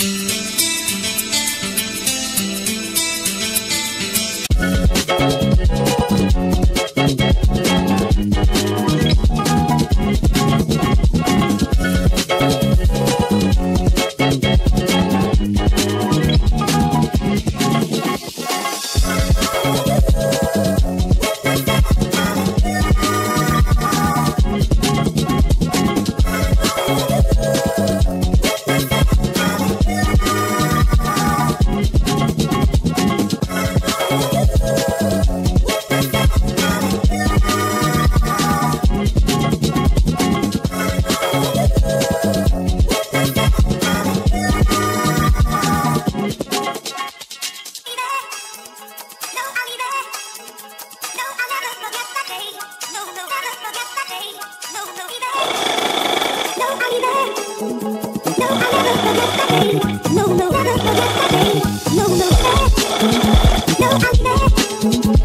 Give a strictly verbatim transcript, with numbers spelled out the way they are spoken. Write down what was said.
No, no, never forget that day. No, no, no, I'll be there.